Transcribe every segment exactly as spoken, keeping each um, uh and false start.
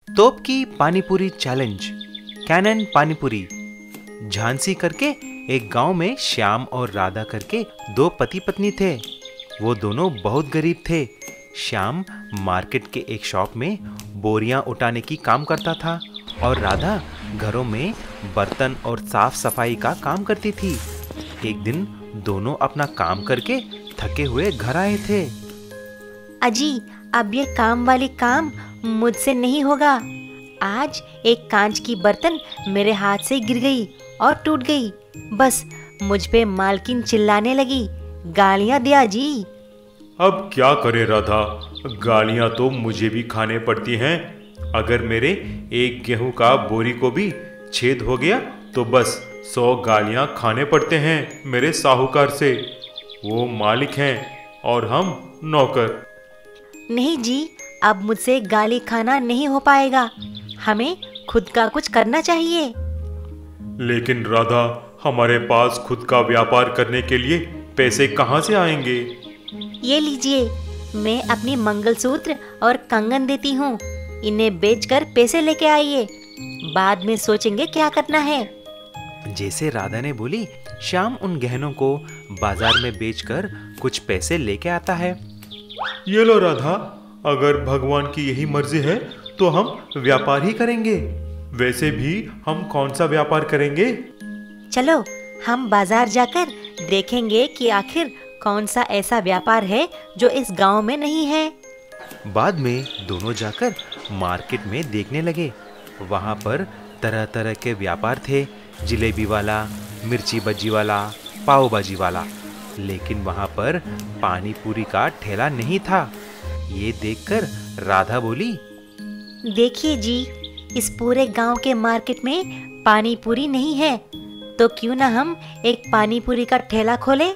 तोप की panipuri challenge. Cannon panipuri. Jhansi करके एक गांव में श्याम और राधा करके दो पति पत्नी थे। वो दोनों बहुत गरीब थे। श्याम मार्केट के एक शॉप में बोरियां उठाने की काम करता था और राधा घरों में बर्तन और साफ सफाई का काम करती थी। एक दिन दोनों अपना काम करके थके हुए घर आए थे। अजी, अब ये काम वाली काम मुझसे नहीं होगा। आज एक कांच की बर्तन मेरे हाथ से गिर गई और टूट गई। बस मुझ पे मालकिन चिल्लाने लगी, गालियां दिया जी। अब क्या करे राधा, गालियां तो मुझे भी खाने पड़ती हैं। अगर मेरे एक गेहूं का बोरी को भी छेद हो गया तो बस सौ गालियां खाने पड़ते हैं मेरे साहूकार से। वो मालिक हैं और हम नौकर। नहीं जी, अब मुझसे गाली खाना नहीं हो पाएगा। हमें खुद का कुछ करना चाहिए। लेकिन राधा, हमारे पास खुद का व्यापार करने के लिए पैसे कहाँ से आएंगे? ये लीजिए, मैं अपनी मंगलसूत्र और कंगन देती हूँ। इन्हें बेचकर पैसे लेके आइए, बाद में सोचेंगे क्या करना है। जैसे राधा ने बोली, श्याम उन गहनों को बाजार में बेचकर कुछ पैसे लेके आता है। ये लो राधा, अगर भगवान की यही मर्जी है तो हम व्यापार ही करेंगे। वैसे भी हम कौन सा व्यापार करेंगे? चलो हम बाजार जाकर देखेंगे कि आखिर कौन सा ऐसा व्यापार है जो इस गांव में नहीं है। बाद में दोनों जाकर मार्केट में देखने लगे। वहां पर तरह तरह के व्यापार थे, जलेबी वाला, मिर्ची बज्जी वाला, पाव भाजी वाला। लेकिन वहां पर पानी पूरी का ठेला नहीं था। ये देखकर राधा बोली, देखिए जी, इस पूरे गांव के मार्केट में पानी पूरी नहीं है, तो क्यों ना हम एक पानी पूरी का ठेला खोलें?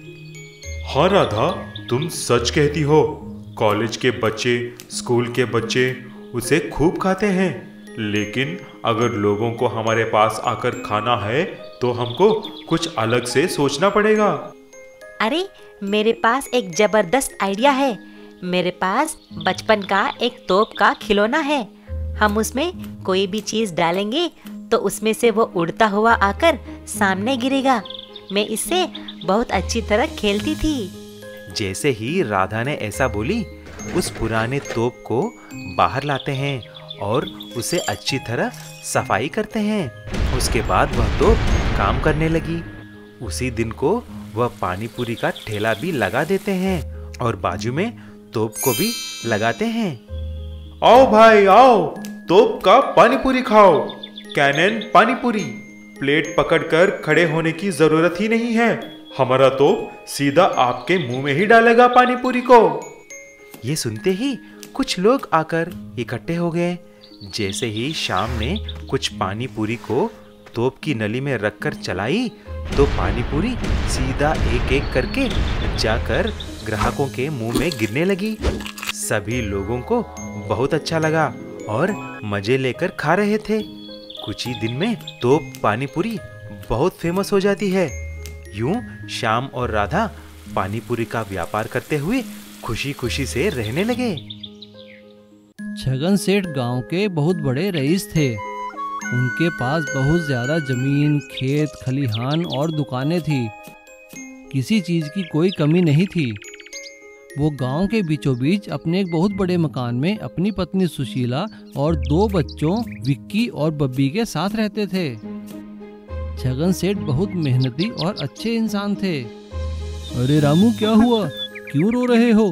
हाँ राधा, तुम सच कहती हो। कॉलेज के बच्चे, स्कूल के बच्चे उसे खूब खाते हैं। लेकिन अगर लोगों को हमारे पास आकर खाना है तो हमको कुछ अलग से सोचना पड़ेगा। अरे, मेरे पास एक जबरदस्त आइडिया है। मेरे पास बचपन का एक तोप का खिलौना है। हम उसमें कोई भी चीज डालेंगे तो उसमें से वो उड़ता हुआ आकर सामने गिरेगा। मैं इससे बहुत अच्छी तरह खेलती थी। जैसे ही राधा ने ऐसा बोली, उस पुराने तोप को बाहर लाते हैं और उसे अच्छी तरह सफाई करते हैं। उसके बाद वह तोप काम करने लगी। उसी दिन को वह पानी पूरी का ठेला भी लगा देते हैं और बाजू में तोप को भी लगाते हैं। आओ भाई आओ, तोप का पानी पूरी खाओ। कैनन पानी पूरी। प्लेट पकड़कर खड़े होने की जरूरत ही नहीं है। हमारा तोप सीधा आपके मुंह में ही डालेगा पानी पूरी को। ये सुनते ही कुछ लोग आकर इकट्ठे हो गए। जैसे ही श्याम ने कुछ पानी पूरी को तोप की नली में रखकर चलाई तो पानी पूरी सीधा एक एक करके जाकर ग्राहकों के मुंह में गिरने लगी। सभी लोगों को बहुत अच्छा लगा और मजे लेकर खा रहे थे। कुछ ही दिन में तोप पानी पूरी बहुत फेमस हो जाती है। यूं श्याम और राधा पानी पूरी का व्यापार करते हुए खुशी खुशी से रहने लगे। छगन सेठ गांव के बहुत बड़े रईस थे। उनके पास बहुत ज्यादा जमीन, खेत, खलिहान और दुकानें थी। किसी चीज की कोई कमी नहीं थी। वो गांव के बीचों बीच अपने एक बहुत बड़े मकान में अपनी पत्नी सुशीला और दो बच्चों विक्की और बब्बी के साथ रहते थे। छगन सेठ बहुत मेहनती और अच्छे इंसान थे। अरे रामू, क्या हुआ? क्यों रो रहे हो?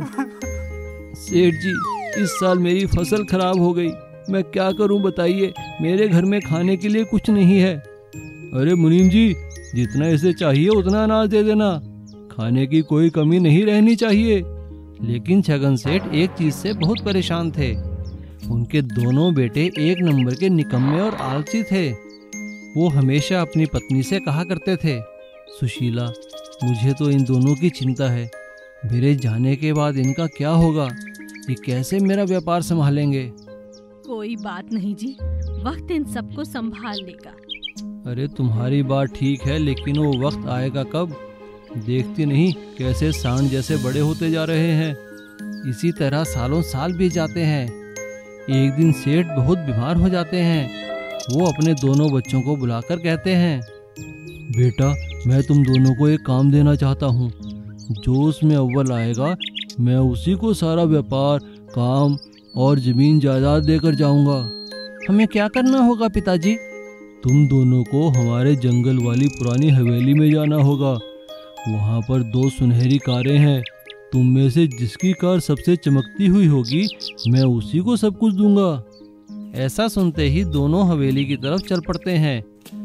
सेठ जी, इस साल मेरी फसल खराब हो गई। मैं क्या करूं बताइए, मेरे घर में खाने के लिए कुछ नहीं है। अरे मुनीम जी, जितना इसे चाहिए उतना अनाज दे देना। खाने की कोई कमी नहीं रहनी चाहिए। लेकिन छगन सेठ एक चीज से बहुत परेशान थे। उनके दोनों बेटे एक नंबर के निकम्मे और आलसी थे। वो हमेशा अपनी पत्नी से कहा करते थे, सुशीला, मुझे तो इन दोनों की चिंता है। मेरे जाने के बाद इनका क्या होगा? ये कैसे मेरा व्यापार संभालेंगे? कोई बात नहीं जी, वक्त इन सबको संभाल लेगा। अरे तुम्हारी बात ठीक है, लेकिन वो वक्त आएगा कब? देखती नहीं कैसे सांड जैसे बड़े होते जा रहे हैं। इसी तरह सालों साल बीत जाते हैं। एक दिन सेठ बहुत बीमार हो जाते हैं। वो अपने दोनों बच्चों को बुलाकर कहते हैं, बेटा मैं तुम दोनों को एक काम देना चाहता हूँ। जो उसमें अव्वल आएगा मैं उसी को सारा व्यापार, काम और जमीन जायदाद देकर जाऊंगा। हमें क्या करना होगा पिताजी? तुम दोनों को हमारे जंगल वाली पुरानी हवेली में जाना होगा। वहाँ पर दो सुनहरी कारें हैं। तुम में से जिसकी कार सबसे चमकती हुई होगी मैं उसी को सब कुछ दूंगा। ऐसा सुनते ही दोनों हवेली की तरफ चल पड़ते हैं।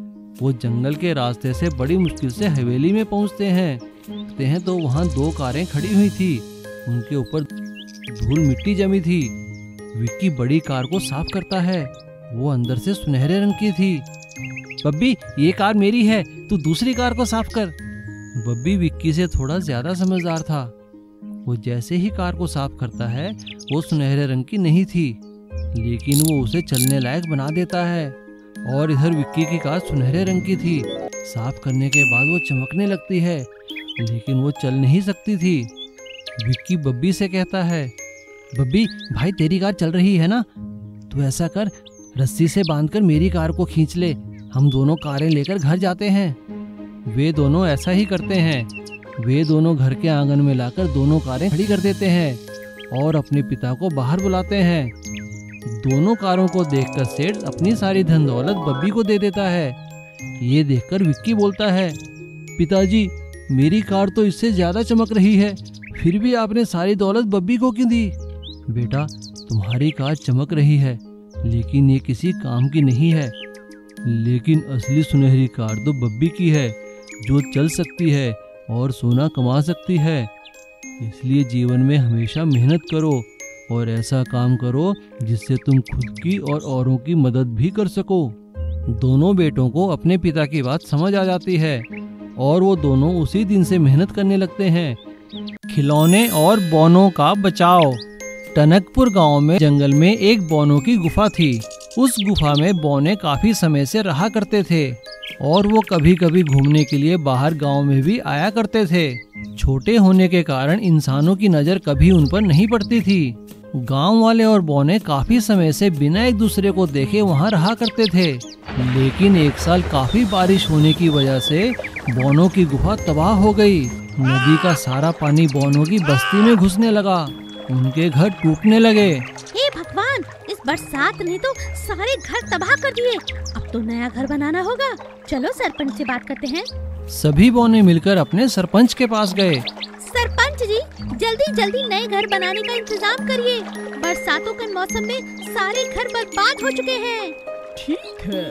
वो जंगल के रास्ते से बड़ी मुश्किल से हवेली में पहुंचते हैं देखते हैं तो वहाँ दो कारें खड़ी हुई थी। उनके ऊपर धूल मिट्टी जमी थी। विक्की बड़ी कार को साफ करता है। वो अंदर से सुनहरे रंग की थी। बब्बी ये कार मेरी है, तू दूसरी कार को साफ कर। बब्बी विक्की से थोड़ा ज्यादा समझदार था। वो जैसे ही कार को साफ करता है वो सुनहरे रंग की नहीं थी, लेकिन वो उसे चलने लायक बना देता है। और इधर विक्की की कार सुनहरे रंग की थी। साफ करने के बाद वो चमकने लगती है, लेकिन वो चल नहीं सकती थी। विक्की बब्बी से कहता है, बब्बी भाई तेरी कार चल रही है ना, तू ऐसा कर रस्सी से बांधकर मेरी कार को खींच ले, हम दोनों कारें लेकर घर जाते हैं। वे दोनों ऐसा ही करते हैं। वे दोनों घर के आंगन में लाकर दोनों कारें खड़ी कर देते हैं और अपने पिता को बाहर बुलाते हैं। दोनों कारों को देखकर सेठ अपनी सारी धन दौलत बब्बी को दे देता है। ये देखकर विक्की बोलता है, पिताजी मेरी कार तो इससे ज्यादा चमक रही है, फिर भी आपने सारी दौलत बब्बी को क्यों दी? बेटा तुम्हारी कार चमक रही है, लेकिन ये किसी काम की नहीं है। लेकिन असली सुनहरी कार तो बब्बी की है, जो चल सकती है और सोना कमा सकती है। इसलिए जीवन में हमेशा मेहनत करो और ऐसा काम करो जिससे तुम खुद की और औरों की मदद भी कर सको। दोनों बेटों को अपने पिता की बात समझ आ जाती है और वो दोनों उसी दिन से मेहनत करने लगते हैं। खिलौने और बौनों का बचाव। टनकपुर गांव में जंगल में एक बौनों की गुफा थी। उस गुफा में बौने काफी समय से रहा करते थे और वो कभी कभी घूमने के लिए बाहर गांव में भी आया करते थे। छोटे होने के कारण इंसानों की नजर कभी उन पर नहीं पड़ती थी। गांव वाले और बौने काफी समय से बिना एक दूसरे को देखे वहां रहा करते थे। लेकिन एक साल काफी बारिश होने की वजह से बौनों की गुफा तबाह हो गई। नदी का सारा पानी बौनों की बस्ती में घुसने लगा। उनके घर टूटने लगे। हे भगवान, इस बरसात ने तो सारे घर तबाह कर दिए। अब तो नया घर बनाना होगा। चलो सरपंच से बात करते हैं। सभी बौने मिलकर अपने सरपंच के पास गए। सरपंच जी, जल्दी जल्दी नए घर बनाने का इंतजाम करिए। बरसातों के मौसम में सारे घर बर्बाद हो चुके हैं। ठीक है,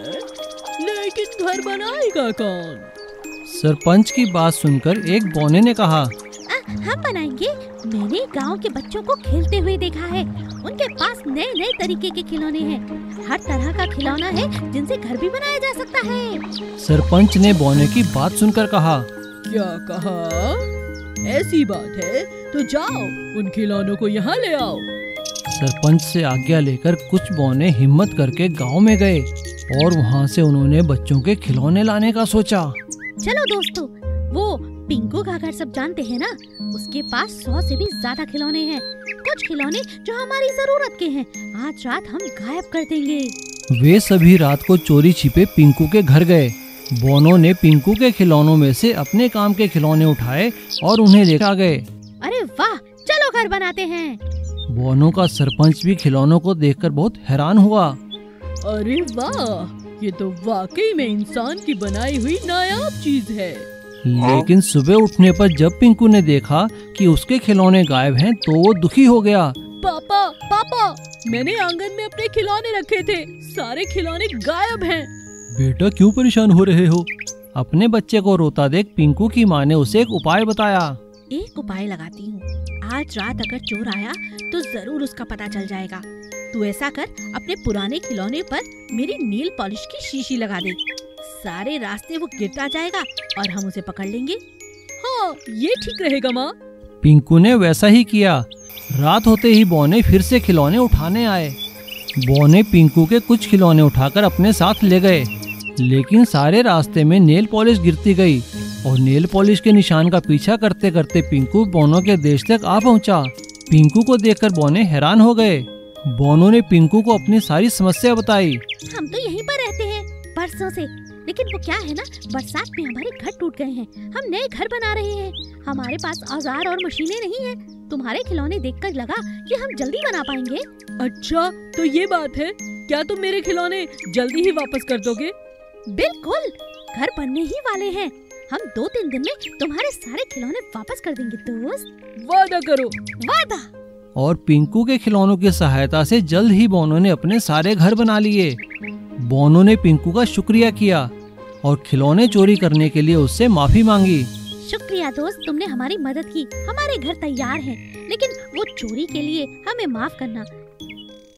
लेकिन घर बनाएगा कौन? सरपंच की बात सुनकर एक बौने ने कहा, आ, हम बनाएंगे। मैंने गांव के बच्चों को खेलते हुए देखा है। उनके पास नए नए तरीके के खिलौने हैं। हर तरह का खिलौना है जिनसे घर भी बनाया जा सकता है। सरपंच ने बौने की बात सुनकर कहा, क्या कहा? ऐसी बात है तो जाओ उन खिलौनों को यहाँ ले आओ। सरपंच से आज्ञा लेकर कुछ बौने हिम्मत करके गांव में गए और वहाँ से उन्होंने बच्चों के खिलौने लाने का सोचा। चलो दोस्तों, वो पिंकू का घर सब जानते हैं ना, उसके पास सौ से भी ज्यादा खिलौने हैं। कुछ खिलौने जो हमारी जरूरत के हैं, आज रात हम गायब कर देंगे। वे सभी रात को चोरी छिपे पिंकू के घर गए। बौनों ने पिंकू के खिलौनों में से अपने काम के खिलौने उठाए और उन्हें लेकर आ गए। अरे वाह, चलो घर बनाते हैं। बौनों का सरपंच भी खिलौनों को देखकर बहुत हैरान हुआ। अरे वाह, ये तो वाकई में इंसान की बनाई हुई नायाब चीज है। लेकिन सुबह उठने पर जब पिंकू ने देखा कि उसके खिलौने गायब हैं, तो वो दुखी हो गया। पापा पापा, मैंने आंगन में अपने खिलौने रखे थे, सारे खिलौने गायब हैं। बेटा क्यों परेशान हो रहे हो? अपने बच्चे को रोता देख पिंकू की माँ ने उसे एक उपाय बताया। एक उपाय लगाती हूँ। आज रात अगर चोर आया तो जरूर उसका पता चल जाएगा। तू ऐसा कर, अपने पुराने खिलौने पर मेरी नील पॉलिश की शीशी लगा दे। सारे रास्ते वो गिरता जाएगा और हम उसे पकड़ लेंगे। हाँ, ये ठीक रहेगा माँ। पिंकू ने वैसा ही किया। रात होते ही बौने फिर से खिलौने उठाने आए। बौने पिंकू के कुछ खिलौने उठाकर अपने साथ ले गए, लेकिन सारे रास्ते में नेल पॉलिश गिरती गई और नेल पॉलिश के निशान का पीछा करते करते पिंकू बौनों के देश तक आ पहुंचा। पिंकू को देखकर बौने हैरान हो गए। बोनो ने पिंकू को अपनी सारी समस्या बताई। हम तो यहीं पर रहते हैं बरसों से, लेकिन वो क्या है ना, बरसात में हमारे घर टूट गए हैं। हम नए घर बना रहे हैं। हमारे पास औजार और मशीनें नहीं है। तुम्हारे खिलौने देखकर लगा कि हम जल्दी बना पाएंगे। अच्छा तो ये बात है, क्या तुम मेरे खिलौने जल्दी ही वापस कर दोगे? बिल्कुल, घर बनने ही वाले हैं। हम दो तीन दिन में तुम्हारे सारे खिलौने वापस कर देंगे दोस्त। वादा करो। वादा। और पिंकू के खिलौनों की सहायता से जल्द ही बोनो ने अपने सारे घर बना लिए। बोनो ने पिंकू का शुक्रिया किया और खिलौने चोरी करने के लिए उससे माफी मांगी। शुक्रिया दोस्त, तुमने हमारी मदद की। हमारे घर तैयार हैं, लेकिन वो चोरी के लिए हमें माफ करना।